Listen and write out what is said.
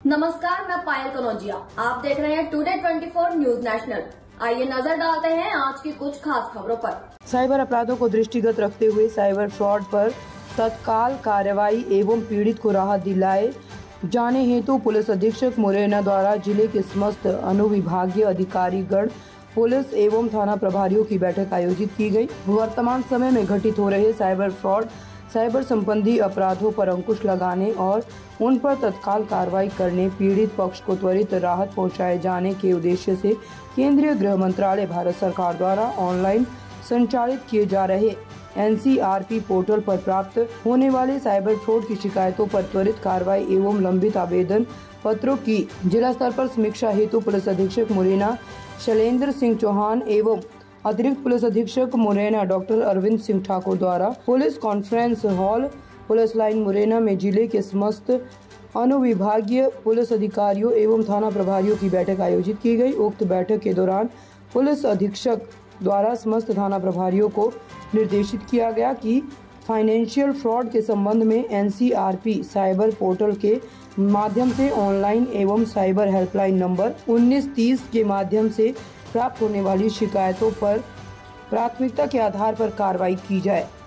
नमस्कार, मैं पायल कनौजिया। आप देख रहे हैं टुडे 24 न्यूज नेशनल। आइए नजर डालते हैं आज की कुछ खास खबरों पर। साइबर अपराधों को दृष्टिगत रखते हुए साइबर फ्रॉड पर तत्काल कार्रवाई एवं पीड़ित को राहत दिलाए जाने हेतु पुलिस अधीक्षक मुरैना द्वारा जिले के समस्त अनुविभागीय अधिकारीगण, पुलिस एवं थाना प्रभारियों की बैठक आयोजित की गई। वर्तमान समय में घटित हो रहे साइबर फ्रॉड, साइबर संबंधी अपराधों पर अंकुश लगाने और उन पर तत्काल कार्रवाई करने, पीड़ित पक्ष को त्वरित राहत पहुंचाए जाने के उद्देश्य से केंद्रीय गृह मंत्रालय भारत सरकार द्वारा ऑनलाइन संचालित किए जा रहे NCRP पोर्टल पर प्राप्त होने वाले साइबर फ्रॉड की शिकायतों पर त्वरित कार्रवाई एवं लंबित आवेदन पत्रों की जिला स्तर पर समीक्षा हेतु पुलिस अधीक्षक मुरैना शैलेंद्र सिंह चौहान एवं अतिरिक्त पुलिस अधीक्षक मुरैना डॉक्टर अरविंद सिंह ठाकुर द्वारा police conference hall police line Morena में जिले के समस्त अनुविभागीय पुलिस अधिकारियों एवं थाना प्रभारियों की बैठक आयोजित की गई। उक्त बैठक के दौरान पुलिस अधीक्षक द्वारा समस्त थाना प्रभारियों को निर्देशित किया गया कि फाइनेंशियल फ्रॉड के संबंध में NCRP साइबर पोर्टल के माध्यम से ऑनलाइन एवं साइबर हेल्पलाइन नंबर 1930 के माध्यम से प्राप्त होने वाली शिकायतों पर प्राथमिकता के आधार पर कार्रवाई की जाए।